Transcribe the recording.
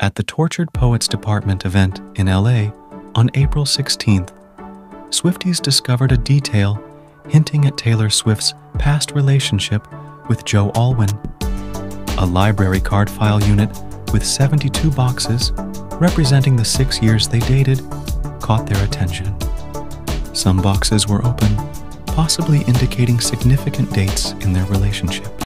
At the Tortured Poets Department event in LA on April 16th, Swifties discovered a detail hinting at Taylor Swift's past relationship with Joe Alwyn. A library card file unit with 72 boxes representing the 6 years they dated caught their attention. Some boxes were open, possibly indicating significant dates in their relationship.